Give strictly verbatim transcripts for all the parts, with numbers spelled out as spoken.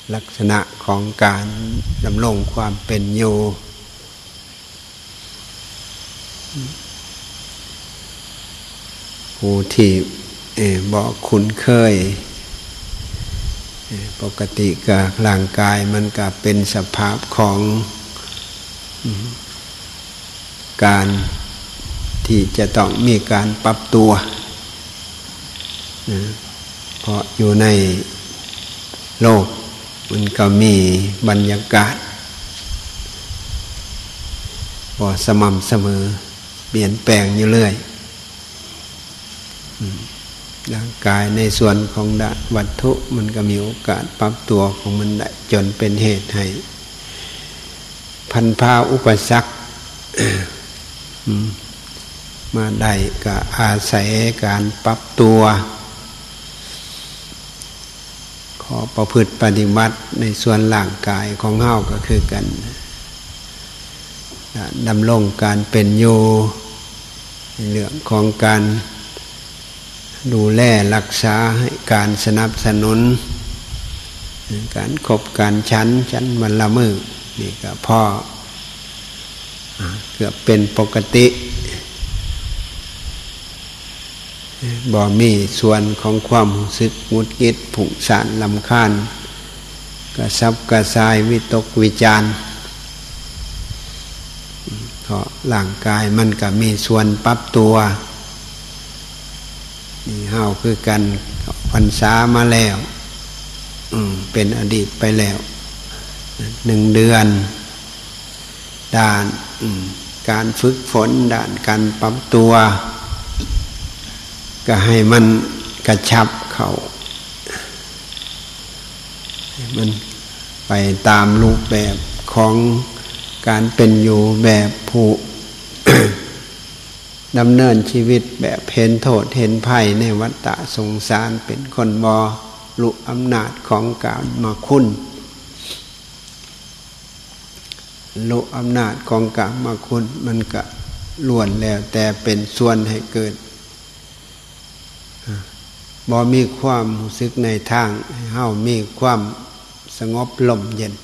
ลักษณะของการดำรงความเป็นอยู่ผู้ที่บ่คุ้นเคยปกติกับร่างกายมันก็เป็นสภาพของการที่จะต้องมีการปรับตัวเพราะอยู่ในโลกมันก็มีบรรยากาศพอสม่ำเสมอเปลี่ยนแปลงอยู่เรื่อยร่างกายในส่วนของวัตถุมันก็มีโอกาสปรับตัวของมันได้จนเป็นเหตุให้พันพาอุปสรรค มาได้ก็อาศัยการปรับตัวขอประพฤติปฏิบัติในส่วนร่างกายของเฮาก็คือกันดำรงการเป็นอยู่ในเรื่องของการดูแลรักษาให้การสนับสนุนการขบการชั้นชั้นวันละมื้อนี่ก็พอเกือบเป็นปกติบ่มีส่วนของความรู้สึกหงุดหงิดผุ่งซ่านรำคาญกระซับกระส่ายวิตกวิจารณ์เพราะร่างกายมันก็มีส่วนปรับตัวนี่เฮาคือกันพรรษามาแล้วเป็นอดีตไปแล้วหนึ่งเดือนด้านการฝึกฝนด้านการปรับตัวก็ให้มันกระชับเข้ามันไปตามรูปแบบของการเป็นอยู่แบบผู้ ดำเนินชีวิตแบบเห็นโทษเห็นภัยในวัฏฏะสงสารเป็นคนบ่รู้อำนาจของกามมาคุณรู้อำนาจของกามมาคุณมันก็ล้วนแล้วแต่เป็นส่วนให้เกิดบ่มีความรู้สึกในทางให้เฮามีความสงบลมเย็น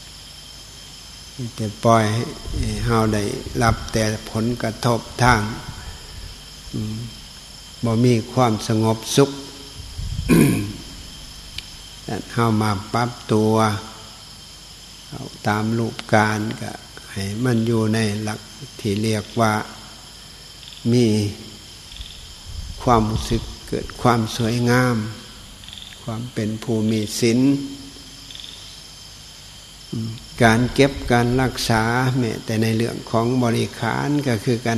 แต่ปล่อยให้เฮาได้รับแต่ผลกระทบทางบ่มีความสงบสุข เฮามาปรับตัวตามรูปการก็ให้มันอยู่ในหลักที่เรียกว่ามีความรู้สึกเกิดความสวยงามความเป็นผู้มีศีลการเก็บการรักษาแม้แต่ในเรื่องของบริขารก็คือกัน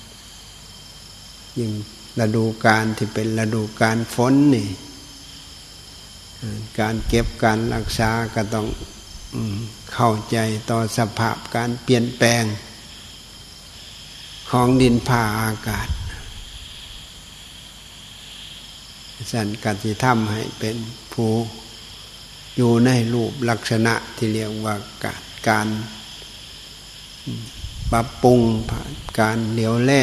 ยิ่งฤดูกาลที่เป็นฤดูกาลฝนนี่การเก็บการรักษาก็ต้องเข้าใจต่อสภาพการเปลี่ยนแปลงของดินฟ้าอากาศสันกัติธรรมให้เป็นผู้อยู่ในรูปลักษณะที่เรียกว่าการการปรับปรุงผ่านการเหลียวแล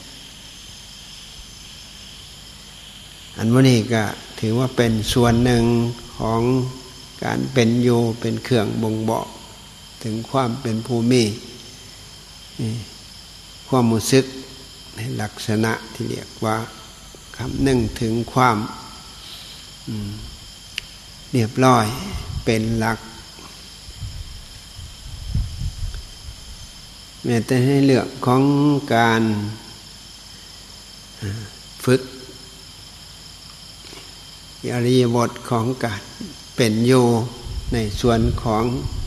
อันวันนี้ก็ถือว่าเป็นส่วนหนึ่งของการเป็นอยู่เป็นเครื่องบ่งบอกถึงความเป็นภูมิความรู้สึกในลักษณะที่เรียกว่าคำนึงถึงความเรียบร้อยเป็นหลักแม้แต่ในเรื่องของการฝึกอริยบทของการเป็นอยู่ในส่วนของ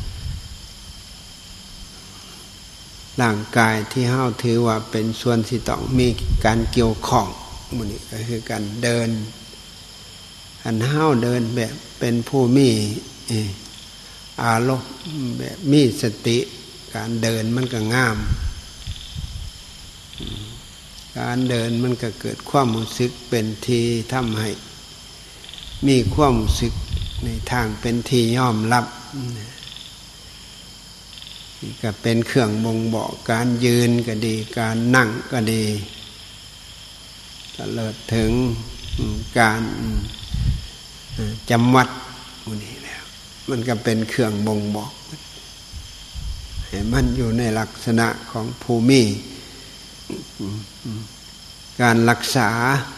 ร่างกายที่เฮาถือว่าเป็นส่วนที่ต้องมีการเกี่ยวข้องมันนี่ก็คือการเดินอันเฮาเดินแบบเป็นผู้มีอารมณ์แบบมีสติการเดินมันก็งามการเดินมันก็เกิดความรู้สึกเป็นที่ทำให้มีความรู้สึกในทางเป็นที่ยอมรับนี่ก็เป็นเครื่องบ่งบอกการยืนก็ดีการนั่งก็ดีตลอดถึงการจำวัดพวกนี้แล้วมันก็เป็นเครื่องบ่งบอกให้มันอยู่ในลักษณะของภูมิการรักษา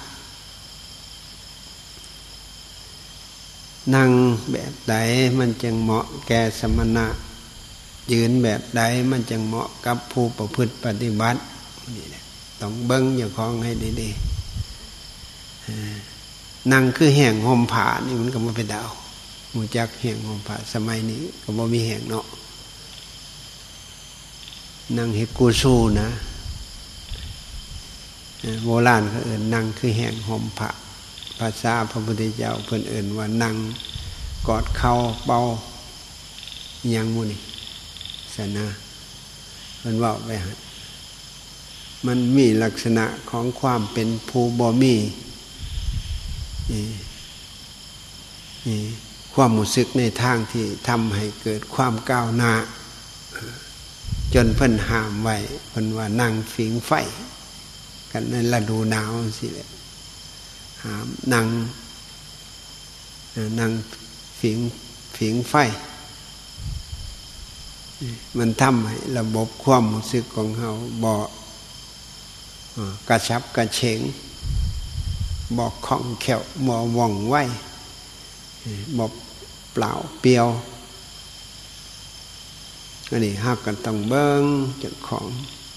นั่งแบบใดมันจึงเหมาะแก่สมณะยืนแบบใดมันจึงเหมาะกับผู้ประพฤติปฏิบัตินี่แหละต้องเบิ่งอย่าคล้องให้ดีๆนั่งคือแห่งห่มผ้านี่มันก็บ่เป็นดาวหูจักแห่งห่มผ้าสมัยนี้ก็บ่มีแห่งเนาะนั่งเฮ็ดกูสู้นะโบราณเขาเอิ้นนั่งคือแห่งห่มผ้าภาษาพระพุทธเจ้าเพิ่นเอิ้นว่านั่งกอดเข่าเป่าอิหยังหมู่นี่ซะนะเพิ่นเว้าไว้หั่นมันมีลักษณะของความเป็นภูบ่มีความรู้สึกในทางที่ทำให้เกิดความก้าวหน้าจนเพิ่นห้ามไว้เพิ่นว่านั่งฝิงไฟกันในฤดูหนาวสิแหละห้ามนั่งนั่งฝิงฝิงไฟมันทำให้ระบบความรู้สึกของเราบ่กระชับกระเฉงบ่คล่องแคล่วบ่ว่องไวบ่เปล่าเปลี่ยวอันนี้ฮักกันต้องเบิ่งเจ้าของ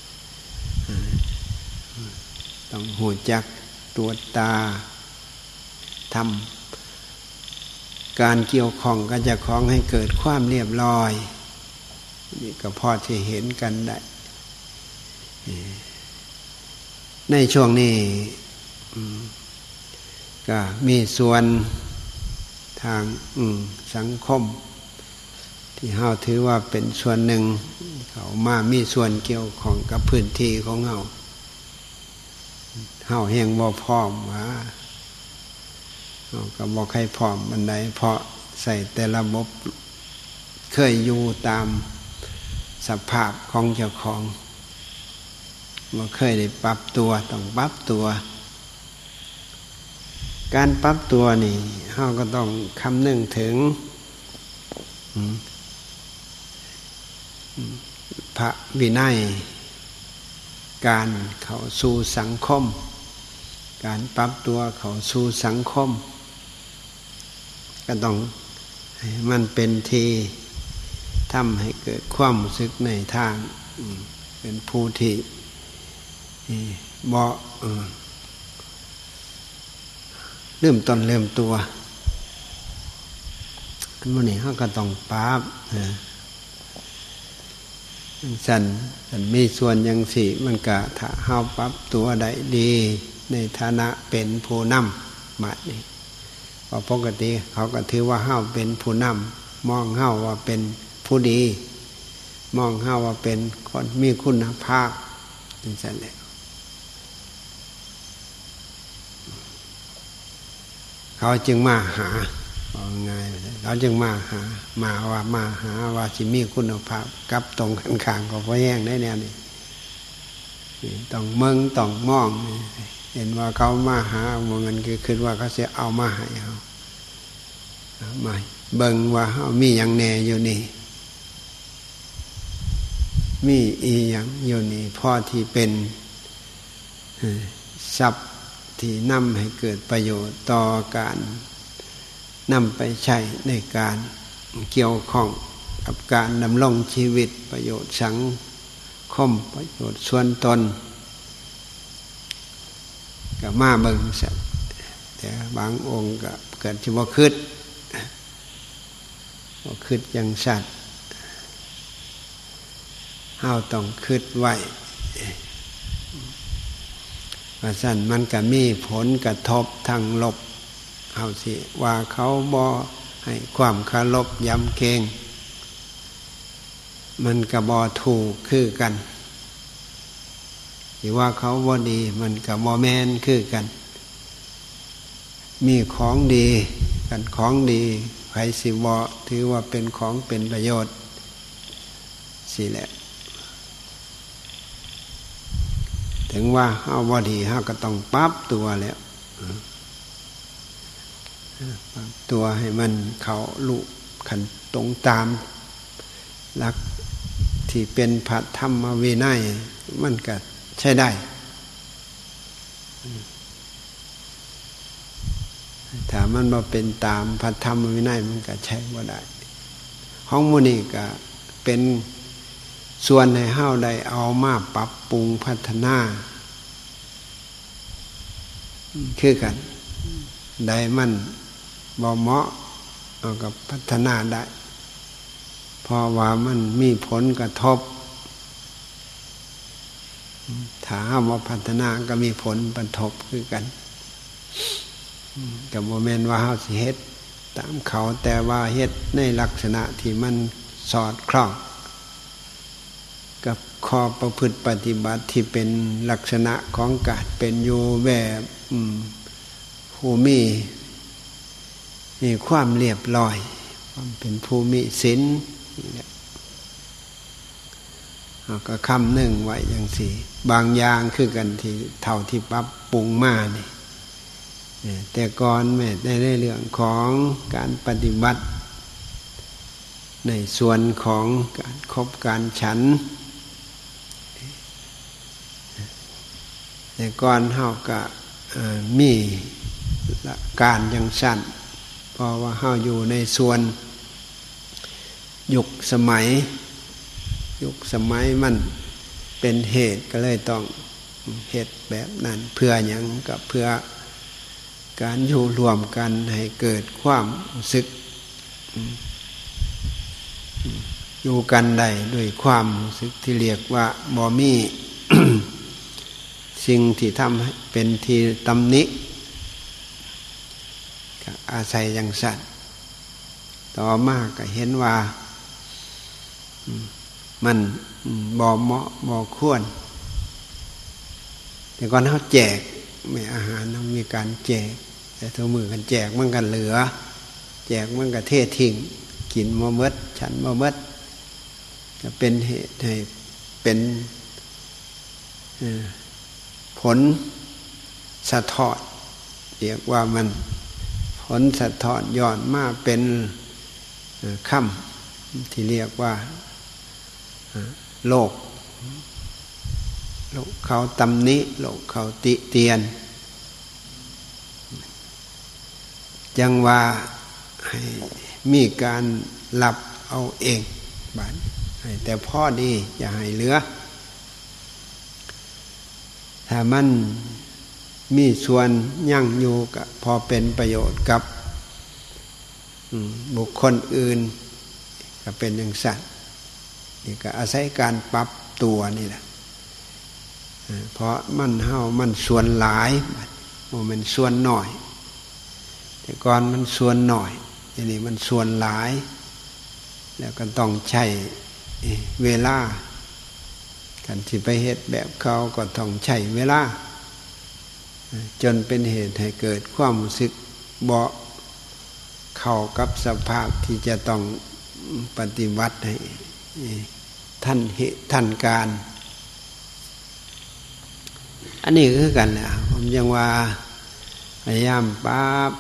ต้องหูจักตัวตาทำการเกี่ยวข้องกับเจ้าของให้เกิดความเรียบร้อยนี่ก็พอที่เห็นกันได้ในช่วงนี้ก็มีส่วนทางสังคมที่เฮาถือว่าเป็นส่วนหนึ่งเขามามีส่วนเกี่ยวข้องกับพื้นที่ของเฮาเฮาแห่งบ่พร้อมว่าเฮาก็บ่ใครพร้อมบันไดเพราะใส่แต่ระบบเคยอยู่ตามสภาพของเจ้าของบ่เคยได้ปรับตัวต้องปรับตัวการปรับตัวนี่เฮาก็ต้องคำนึงถึงพระวินัยการเข้าสู่สังคมการปรับตัวเข้าสู่สังคมก็ต้องให้มันเป็นที่ทำให้เกิดความรู้สึกในทางเป็นผู้ที่บ่เริ่มต้นเริ่มตัวอันนี้เขาก็ต้องปราบสันสันมีส่วนยังสี่มันก็ถ้าเฮาปรับตัวได้ดีในฐานะเป็นผู้นำบัดนี้เพราะปกติเขาก็ถือว่าเฮาเป็นผู้นำมองเฮาว่าเป็นผู้ดีมองเฮาว่าเป็นคนมีคุณภาพนั่นแหละเขาจึงมาหาเอาง่ายเขาจึงมาหามาว่ามาหาว่าสิมีคุณภาพกับตรงกันข้างก็พอแย่งได้แน่นี่ต้องเมืองต้องมองเห็นว่าเขามาหาเอาเงินคือคิดว่าเขาจะเอามาให้เขาไม่เบิ่งว่าเขามีอย่างแน่อยู่นี่มีอีอย่างอยู่นี่พ่อที่เป็นทรัพย์ที่นำให้เกิดประโยชน์ต่อการนำไปใช้ในการเกี่ยวข้องกับการดำรงชีวิตประโยชน์สังคมประโยชน์ส่วนตนก็มาเบิ่งสัตว์แต่บางองค์ก็เกิดที่บ่คิดบ่คิดอย่างสัตว์เฮาต้องคิดไว้ว่าสั่นมันก็มีผลกระทบทางลบเอาสิว่าเขาบ่ให้ความเคารพยำเกรงมันก็บ่ถูกคือกันที่ว่าเขาบ่ดีมันก็บ่แม่นคือกันมีของดีกันของดีใครสิบ่ถือว่าเป็นของเป็นประโยชน์สิแหละถึงว่าเฮาบ่ดีเฮาก็ต้องปรับตัวแล้วปรับตัวให้มันเข้าลุขันตรงตามหลักที่เป็นพระธรรมวินัยมันก็ใช้ได้ถ้ามันมาเป็นตามพระธรรมวินัยมันก็ใช้บ่ได้ห้องมุนีก็เป็นส่วนให้เฮาได้เอามาปรับปรุงพัฒนาคือกันได้มันบ่เหมาะเอากับพัฒนาได้เพราะว่ามันมีผลกระทบถ้าเฮามาพัฒนาก็มีผลกระทบคือกันกับโมเมนต์ว่าเฮาสิเฮ็ดตามเขาแต่ว่าเฮ็ดในลักษณะที่มันสอดคล้องกับข้อประพฤติปฏิบัติที่เป็นลักษณะของการเป็นอยู่แบบผู้มีมีความเรียบร้อยความเป็นผู้มีศีลเอาก็คำหนึ่งไว้อย่างสี่บางอย่างคือกันที่เท่าที่ปรับปรุงมานี่แต่ก่อนแม้ในเรื่องของการปฏิบัติในส่วนของการคบการฉันแต่ก่อนเฮาก็มีการยังสั้นเพราะว่าเฮาอยู่ในส่วนยุคสมัยยุคสมัยมันเป็นเหตุก็เลยต้องเหตุแบบนั้นเพื่อหยังก็เพื่อการอยู่รวมกันให้เกิดความรู้สึกอยู่กันได้ด้วยความรู้สึกที่เรียกว่าบ่มี สิ่งที่ทำให้เป็นที่ตำหนิก็อาศัยอย่างสัตว์ต่อมาก็เห็นว่ามันบ่เหมาะบ่ควรแต่ก่อนเขาแจกไม่อาหารต้องมีการแจกแต่ทุกมือกันแจกมันกันเหลือแจกมันก็เททิ้งกินบ่หมดฉันบ่หมดก็เป็นเหตุให้เป็นผลสะท้อนเรียกว่ามันผลสะท้อนย้อนมาเป็นคำที่เรียกว่าโลกโลกเขาตำหนิโลกเขาติเตียนจังว่าให้มีการหลับเอาเองบาดให้แต่พ่อดีอย่าให้เหลือถ้ามันมีส่วนยั่งอยู่ก็พอเป็นประโยชน์กับบุคคลอื่นก็เป็นอย่างสัตว์นี่ก็อาศัยการปรับตัวนี่แหละเพราะมันเฮามันส่วนหลายมันส่วนหน่อยแต่ก่อนมันส่วนหน่อยทีนี้มันส่วนหลายแล้วก็ต้องใช้เวลาการที่ไปเฮ็ดแบบเขาก็ต้องใช้เวลาจนเป็นเหตุให้เกิดความรู้สึกบ่เข้ากับสภาพที่จะต้องปฏิบัติให้ท่านเหตุท่านการอันนี้คือกันแหละผมยังว่าพยายามปราบ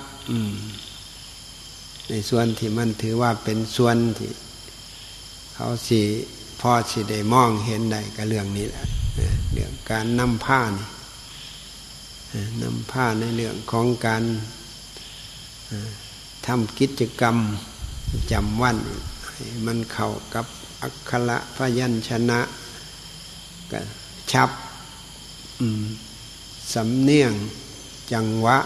ในส่วนที่มันถือว่าเป็นส่วนที่เขาสิพอสิได้มองเห็นได้กับเรื่องนี้แหละเรื่องการนำผ้านี่นำผ้าในเรื่องของการทำกิจกรรมจำวันให้มันเข้ากับอักขระพยัญชนะก็ชับสำเนียงจังหวะ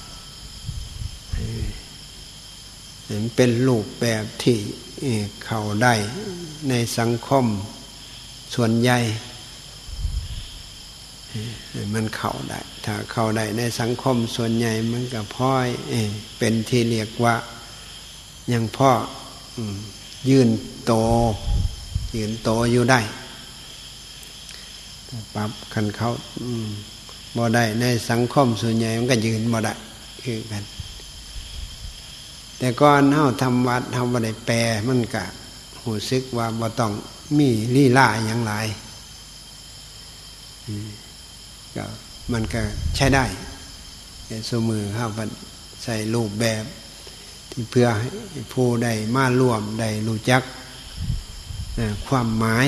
เห็นเป็นรูปแบบที่เข้าได้ในสังคมส่วนใหญ่มันเข้าได้ถ้าเข้าได้ในสังคมส่วนใหญ่มันก็พ้อยเป็นที่เรียกว่ายังพ่อยืนโตยืนโตอยู่ได้ปรับคันเขาบ่ได้ในสังคมส่วนใหญ่มันก็ยืนบ่ได้คือกันแต่ก่อนเฮาทำวัดเฮาบ่ได้แปลมันก็รู้สึกว่าบ่ต้องมีลีลาหยังหลายก็มันก็ใช้ได้แต่สมือเฮาใส่รูปแบบที่เพื่อให้ผู้ได้มาร่วมได้รู้จักความหมาย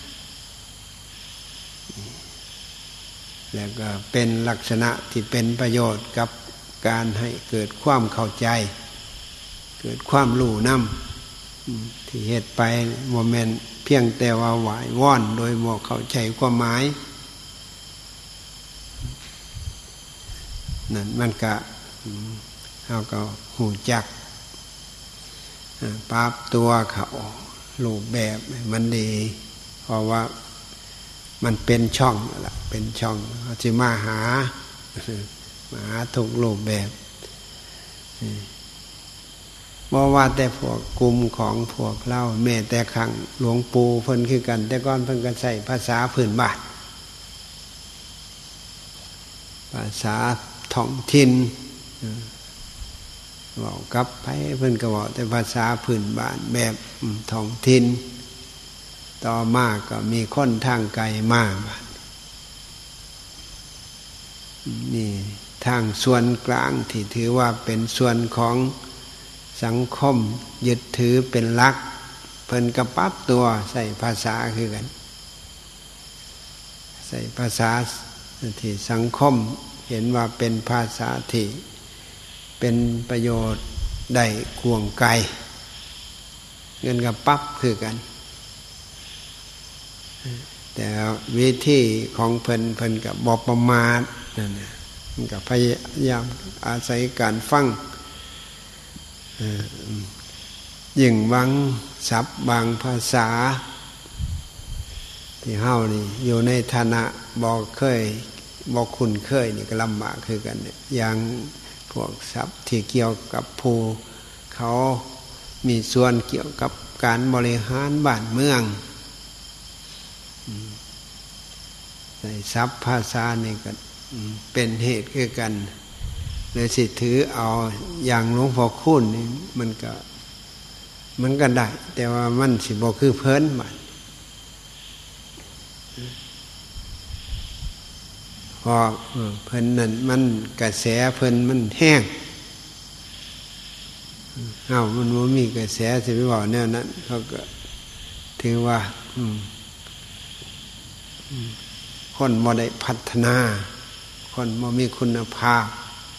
แล้วก็เป็นลักษณะที่เป็นประโยชน์กับการให้เกิดความเข้าใจเกิดความรู้นำที่เหตุไปโมเมนต์เพียงแต่ว่าไหว้ว่อนโดยบ่เข้าใจความหมายนั่นมันก็เราก็หูจักปรับตัวเขารูปแบบมันดีเพราะว่ามันเป็นช่องนั่นแหละเป็นช่องเขาจะมาหามาหาถูกรูปแบบบ่ว่าแต่พวกกลุ่มของพวกเราแม่แต่ครั้งหลวงปู่เพิ่นคือกันแต่ก่อนเพิ่นก็ใช้ภาษาพื้นบ้านภาษาท้องถิ่นบอกกับไปเพิ่นก็บอกแต่ภาษาพื้นบ้านแบบท้องถิ่นต่อมาก็มีคนทางไกลมานี่ทางส่วนกลางที่ถือว่าเป็นส่วนของสังคมยึดถือเป็นหลักเพิ่นก็ปรับตัวใส่ภาษาคือกันใส่ภาษาที่สังคมเห็นว่าเป็นภาษาที่เป็นประโยชน์ได้กวงไกลเงินก็ปรับคือกันแต่วิธีของเพิ่นเพิ่นก็บ่ประมาทนั่นน่ะมันก็พยายามอาศัยการฟังยิ่งบางศัพท์บางภาษาที่เฮานี่อยู่ในฐานะบ่เคยบ่คุ้นเคยนี่ก็ลำบากคือกันเนี่ยอย่างพวกศัพท์ที่เกี่ยวกับผู้เขามีส่วนเกี่ยวกับการบริหารบ้านเมืองใส่ศัพท์ภาษานี่ก็เป็นเหตุคือกันเลยสิถือเอาอย่างหลวงพ่อคูณนี่มันก็มันก็ได้แต่ว่ามันสิบ่คือเพิ่นบัดพอเพิ่นนั่นมันกระแสเพิ่นมันแห้งเอ้ามันบ่มีกระแสสิไปเว้าแนวนั้นเขาก็ถือว่าคนบ่ได้พัฒนาคนบ่มีคุณภาพ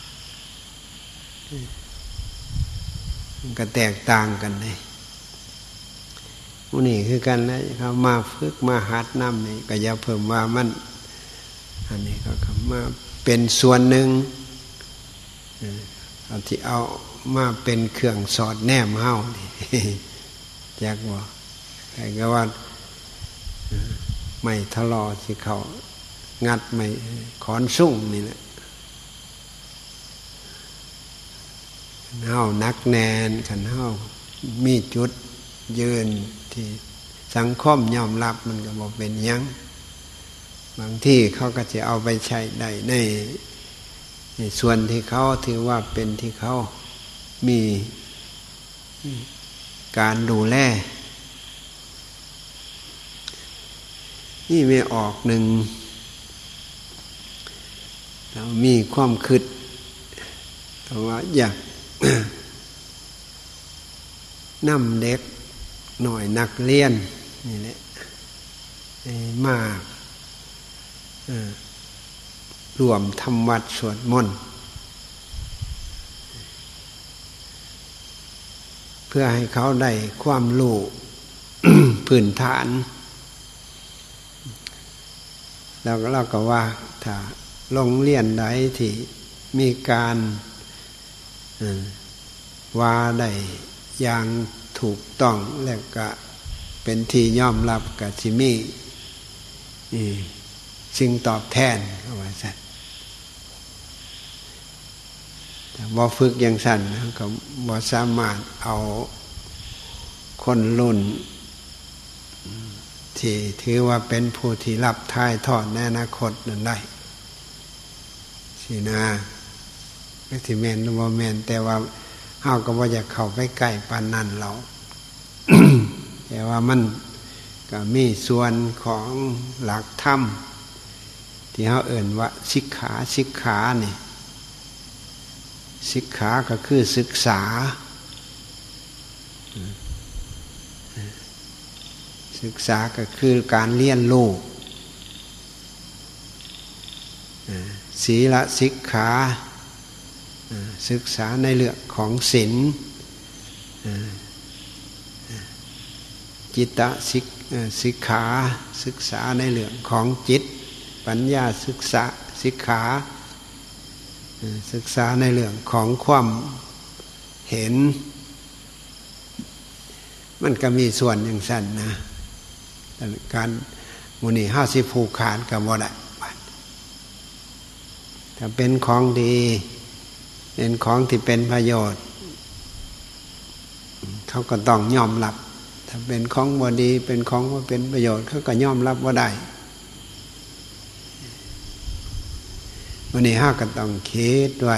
มันก็แตกต่างกันเลยนี่คือกันนะเขามาฝึกมาหัดน้ำนี่ก็อย่าเพิ่มว่ามันอันนี้ก็มาเป็นส่วนหนึ่งเอาที่เอามาเป็นเครื่องสอดแนมเฮานี่จักว่าใครก็ว่าไม่ทะเลาะสิเขางัดไม่ขอนสุ่งนี่แหละเฮานักแนนขันเฮามีจุดยืนที่สังคมยอมรับมันก็บอกเป็นยังบางที่เขาก็จะเอาไปใช้ได้ในในส่วนที่เขาถือว่าเป็นที่เขามีการดูแลนี่ไม่ออกหนึ่งเรามีความคิดแต่ว่าอยาก นำเด็กหน่อยนักเรียนนี่แหละมากรวมทำวัดสวดมนต์เพื่อให้เขาได้ความรู้ พื้นฐานแล้วเราก็ว่าถ้าโรงเรียนใดที่มีการว่าได้อย่างถูกต้องแล้วก็เป็นที่ยอมรับกับสิมีสิ่งตอบแทนเอาไว้สั่นแต่บ่ฝึกอย่างสั่นก็บ่สามารถเอาคนรุ่นที่ถือว่าเป็นผู้ที่รับถ่ายทอดในอนาคตนั้นได้สินะก็สิแม่นหรือบ่แม่นแต่ว่าเฮาก็บ่อยากเข้าไปใกล้ปานนั้นเรา แต่ว่ามันก็มีส่วนของหลักธรรมที่เฮาเอิ้นว่าสิกขาสิกขานี่สิกขาก็คือศึกษาศึกษาก็คือการเรียนรู้ศีลสิกขาศึกษาในเรื่องของศีลจิตตสิกสิกขาศึกษาในเรื่องของจิตปัญญาศึกษาสิกขาศึกษาในเรื่องของความเห็นมันก็มีส่วนอย่างสั้นนะการมุนีห้าสิบผูกขาดกับบ่ได้ถ้าเป็นของดีเป็นของที่เป็นประโยชน์เขาก็ต้องยอมรับถ้าเป็นของบ่ดีเป็นของว่าเป็นประโยชน์เขาก็ยอมรับว่าได้วันนี้ห้าก็ต้องคิดไว้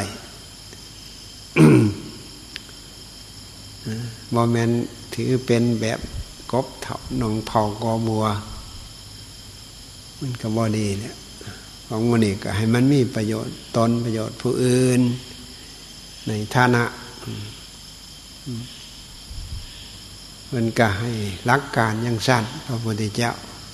บ่แม่นถือเป็นแบบกบเถาหนองเผากอบัวมันก็บ่ดีเนี่ยของวันนี้ก็ให้มันมีประโยชน์ตนประโยชน์ผู้อื่นในฐานะมันก็ให้หลักการอย่างสั้นพระพุทธเจ้า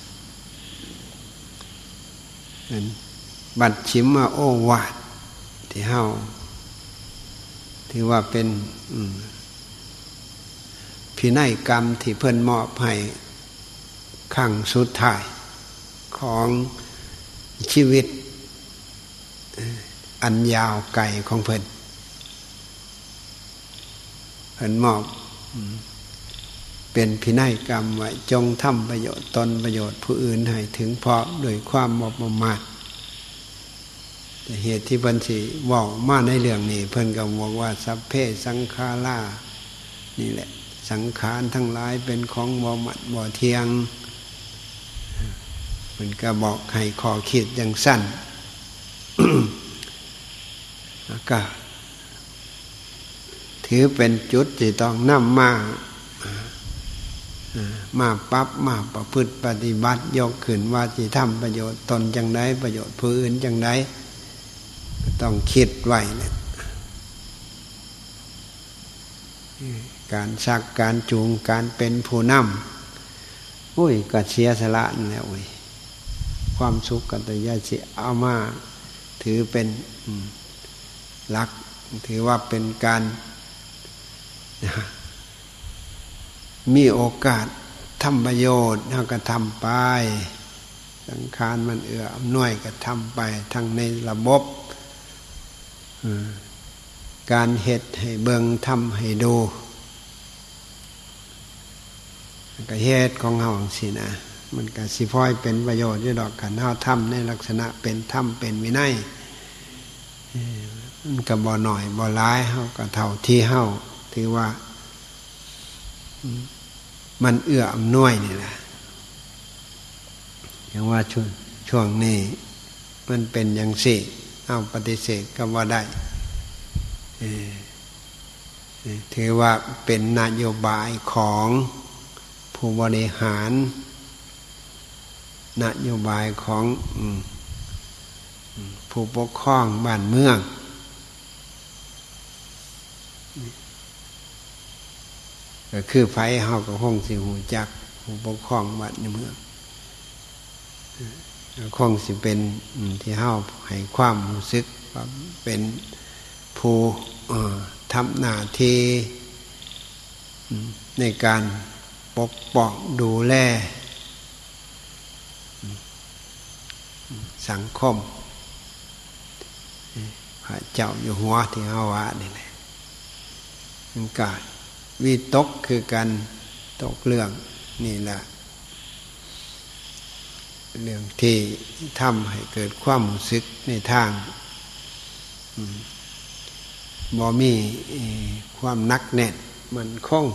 บัดชิมมาโอวาทที่เฮาถือว่าเป็นพินัยกรรมที่เพิ่นมอบให้ขั้งสุดท้ายของชีวิตอันยาวไกลของเพิ่นเพิ่นมอบเป็นพินัยกรรมไว้จงทำประโยชน์ตนประโยชน์ผู้อื่นให้ถึงพร้อมโดยความบ่ประมาทแต่เหตุที่เพิ่นสิเว้ามาในเรื่องนี้เพิ่นก็บอกว่าสัพเพสังขารานี่แหละสังขารทั้งหลายเป็นของบ่หมัดบ่เที่ยงมันก็บอกให้ข้อคิดอย่างสั้น ก็ถือเป็นจุดที่ต้องนำมามาปรับมาประพฤติปฏิบัติยกขึ้นว่าจะทำประโยชน์ตนจังไดประโยชน์ผู้อื่นจังไดต้องคิดไว้เนี่ยการชักการจูงการเป็นผู้นำอุ้ยก็เสียสละนั่นแหละอุ้ยความสุขกัตยาสิเอามาถือเป็นหลักถือว่าเป็นการมีโอกาสทำประโยชน์เราก็ทำไปสังขารมันเอื้ออำนวยก็ทำไปทั้งในระบบการเฮ็ดให้เบิ่งทำให้ดูก็เฮ็ดของเฮาสินะมันก็สิพลอยเป็นประโยชน์อยู่ดอกกันเฮาทำในลักษณะเป็นธรรมเป็นวินัยมันก็บ่น้อยบ่หลายเฮาก็เท่าที่เฮาถือว่ามันเอื้ออำนวยนี่แหละอย่างว่าช่วงช่วงนี้มันเป็นอย่างสิเอาปฏิเสธก็ว่าได้ถือว่าเป็นนโยบายของผู้บริหารนโยบายของผู้ปกครองบ้านเมืองก็คือไผเฮาก็คงสิฮู้จักผู้ปกครองบ้านเมืองคงสิเป็นที่เฮาให้ความรู้สึกว่าเป็นผู้ทำหน้าที่ในการปกป้องดูแลสังคมพระเจ้าอยู่หัวที่เฮาว่านี่แหละมันก็วิตกคือการตกเรื่องนี่แหละเรื่องที่ทำให้เกิดความรู้สึกในทางบ่มีความนักแน่นมันคง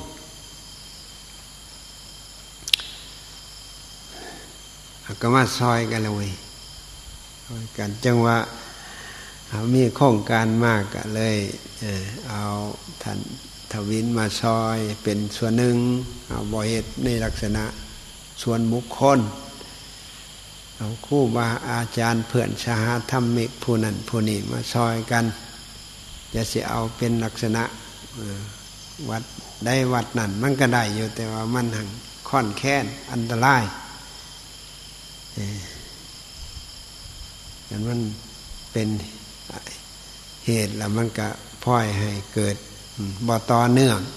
ก็มาซอยกันเลยซอยกันจังว่ามีโครงการมากก็เลยเอาท่านทวินมาซอยเป็นส่วนหนึ่งเอาบ่เฮ็ดในลักษณะส่วนบุคคลเอาครูบาอาจารย์เพื่อนสหธรรมิกผู้นั้นผู้นี้มาซอยกันจะสิเอาเป็นลักษณะวัดได้วัดนั่นมันก็ได้อยู่แต่ว่ามันหังค่อนแค้นอันตรายอย่างมันเป็นเหตุแล้วมันก็พ่อยให้เกิดบ่ต่อเนื่อง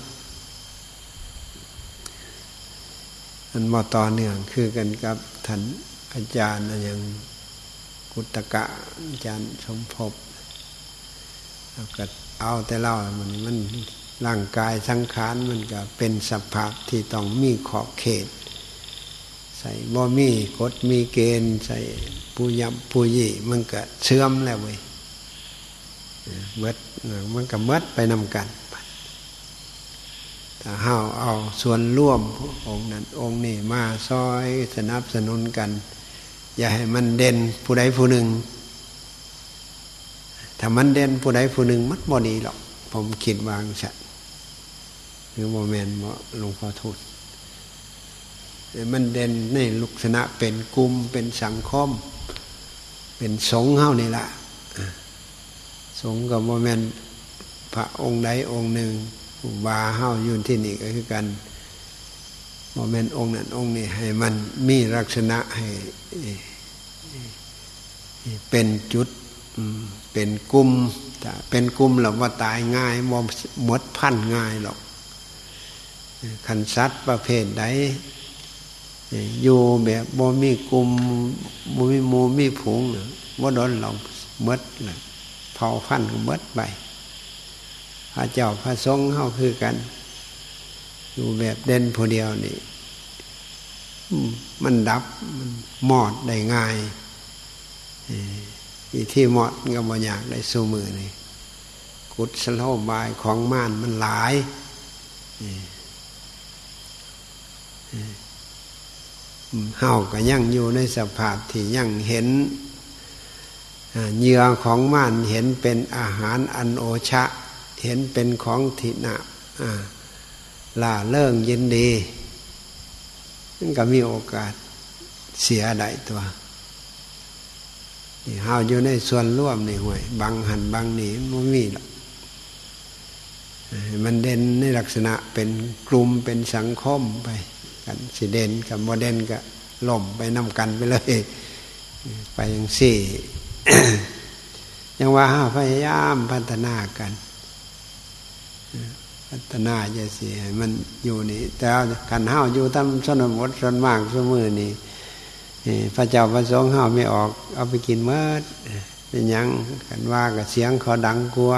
มันบ่ต่อเนื่องคือกันกับท่านอาจารย์อย่างกุตกะอาจารย์สมภพก็เอาแต่เล่ามันมันร่างกายสังขารมันก็เป็นสภาพที่ต้องมีขอบเขตใส่บ่มีกฎมีเกณฑ์ใส่ผู้ยำผู้ยี่มันก็เชื่อมแล้วเว้ยเบิดมันก็เบิดไปนำกันถ้าเฮาเอาส่วนร่วมองค์นั้นองค์นี้มาซอยสนับสนุนกันอย่าให้มันเด่นผู้ใดผู้หนึ่งถ้ามันเด่นผู้ใดผู้หนึ่งมัดบ่ดีหรอกผมคิดวางฉันหรือโมเมนต์หลวงพ่อทูตมันเด่นในลักษณะเป็นกลุ่มเป็นสังคมเป็นสงฆ์เฮานี่ล่ะสงฆ์กับโมเมนต์พระองค์ใดองค์หนึ่งวาเฮาอยู่ที่นี่ก็คือกันโมเมนต์องค์นั้นองค์นี้ให้มันมีลักษณะให้เป็นจุดเป็นกลุ่มถ้าเป็นกลุ่มแล้วว่าตายง่ายบ่หมดพันง่ายหรอกขันสัตว์ประเภทใดอยู่แบบบ่มีกลุ่มบ่มีหมู่มีฝูงบ่โดนหลอกหมดน่ะเผ่าพันธุ์ก็หมดไปพระเจ้าพระสงฆ์เฮาคือกันอยู่แบบเด่นผู้เดียวนี่มันดับมันมอดได้ง่ายอีที่มอดก็บ่อยากได้สู้มือนี่กุศโลบายของม่านมันหลายเฮาก็ยังอยู่ในสภาพที่ยังเห็นเหยื่อของม่านเห็นเป็นอาหารอันโอชะเห็นเป็นของทินาล่าเริงยินดีนั่นก็มีโอกาสเสียได้ตัวนี่เฮาอยู่ในส่วนร่วมนี่ห่วยบางหันบางหนีมันมีหรอกมันเด่นในลักษณะเป็นกลุ่มเป็นสังคมไปกันสิเด่นกับบ่เด่นก็ล่มไปนำกันไปเลยไปอย่างสี่ ยังว่าเฮาพยายามพัฒนากันพัฒนาจะสิให้มันอยู่นี่แต่คันเฮาอยู่ตามชนบทส่วนมากซุมื้อนี้พระเจ้าพระสงฆ์เฮาไม่ออกเอาไปกินเมิดเป็นหยังกันว่าก็เสียงเขาดังกลัว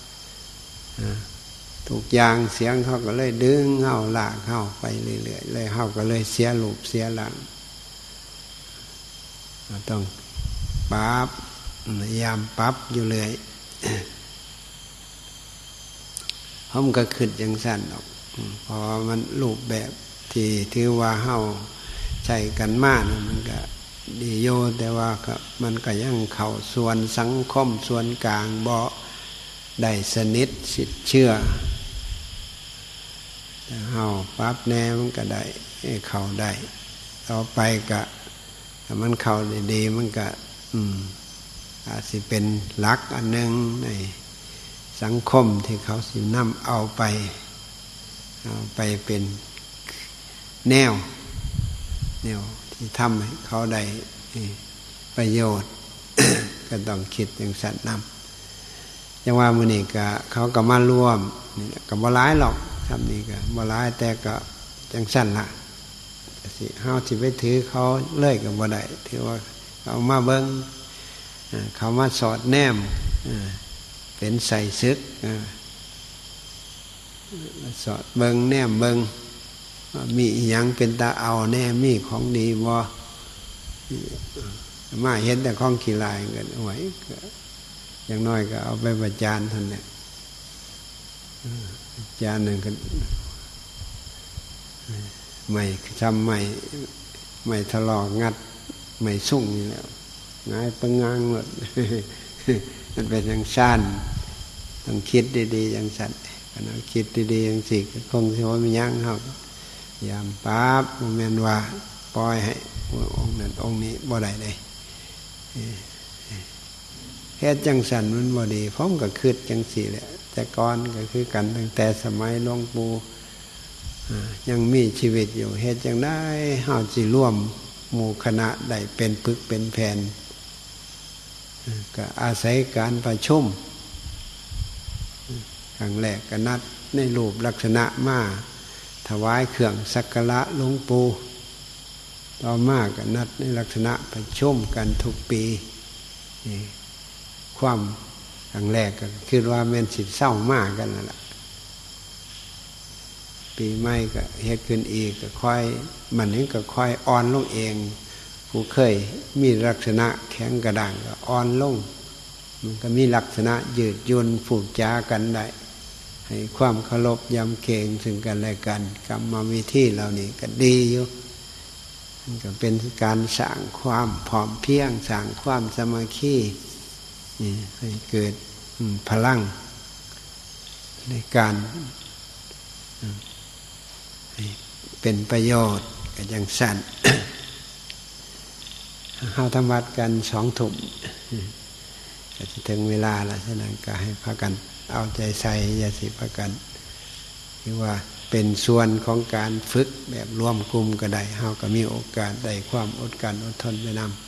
ทุกอย่างเสียงเขาก็เลยดึงเฮาลากเฮาไปเรื่อยๆเลยเฮาก็เลยเสียรูปเสียหลังต้องปรับพยายามปรับอยู่เลยผมก็คิดอย่างสั้นออกพอมันรูปแบบที่ถือว่าเฮาใช้กันมากมันก็ดีโยแต่ว่าก็มันก็ยังเข้าส่วนสังคมส่วนกลางบ่ได้สนิทสิทธิ์เชื่อแต่เฮาปรับแนวมันก็ได้เข้าได้ต่อไปก็ถ้ามันเข้าดีๆมันก็อืมอาจสิเป็นหลักอันหนึ่งในสังคมที่เขาสินำเอาไปเอาไปเป็นแนวแนวที่ทำให้เขาได้ประโยชน์ ก็ต้องคิดอย่างสัตว์นำอย่างว่ามื้อนี้ก็เขาก็มาร่วมนี่ก็บ่หลายหรอกทำนี่ก็บ่หลายแต่ก็จังสั่นล่ะสิเฮาสิไปถือเขาเลยก็บ่ได้ถือว่าเขามาเบิ่งเขามาสอดแนมเป็นใส่ซึกสอดเบิ่งแนมเบิ่งมีอีหยังเป็นตาเอาแน่มีของดีบ่มาเห็นแต่ของขี้ลายกันเอาไว้อย่างน้อยก็เอาไปประจานท่านเนี่ยจานหนึ่งก็ไม่ทำไม่ไม่ทะเลาะงัดไม่สุ่งนี่แล้วง่ายปังงางหมด มันเป็นอย่างสั้นต้องคิดดีๆอย่างสั้นกันเอาคิดดีๆอย่างสิคงสิว่ามียังเขายามปั๊บโมเมนต์ว่าปล่อยให้องค์นั้นองค์นี้บ่ได้เลยแค่จังสันมันบ่ดีพร้อมกับคืดจังสี่แหละแต่ก่อนก็คือกันตั้งแต่สมัยหลวงปู่ยังมีชีวิตอยู่เฮ็ดจังได้เฮาสิร่วมหมู่คณะได้เป็นปึกเป็นแผ่นก็อาศัยการประชุมครั้งแรกก็นัดในรูปลักษณะมาถวายเครื่องสักการะหลวงปู่ต่อมาก็นัดในลักษณะประชุมกันทุกปีความครั้งแรกก็คิดว่าแม่นสิเศร้ามากกันนั่นแหละปีใหม่ก็เฮ็ดขึ้นอีกก็ค่อยมันนี้ก็ค่อยอ่อนลงเองผู้เคยมีลักษณะแข็งกระด้างก็อ่อนลงมันก็มีลักษณะยืดหยุ่นผูกจากันได้ให้ความเคารพยำเกรงซึ่งกันและกันกรรมวิธีเหล่านี้ก็ดีอยู่มันก็เป็นการสร้างความพร้อมเพรียงสร้างความสามัคคีนี่ให้เกิดพลังในการเป็นประโยชน์ก็ยังสั่น เฮาทำวัดกันสองทุ่มก็จะถึงเวลาแล้วฉะนั้นก็ให้พากันเอาใจใส่อย่าสิพากันคือว่าเป็นส่วนของการฝึกแบบร่วมกลุ่มก็ได้เฮาก็มีโอกาสได้ความอดกันอดทนไปนำ